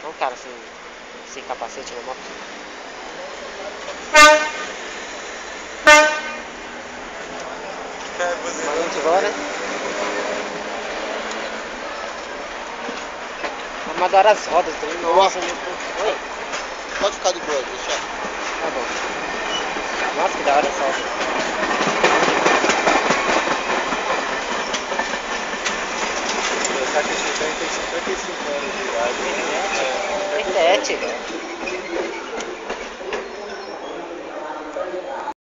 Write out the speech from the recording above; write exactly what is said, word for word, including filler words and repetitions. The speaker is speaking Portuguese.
um cara sem, sem capacete na moto. Mandando de embora. Vamos adorar as rodas também. Nossa, meu Deus. Oi? Pode ficar de boa, deixa. Tá bom. Nossa, que da hora essa roda. Essa aqui tem cinquenta e cinco anos de idade. trinta e sete, velho.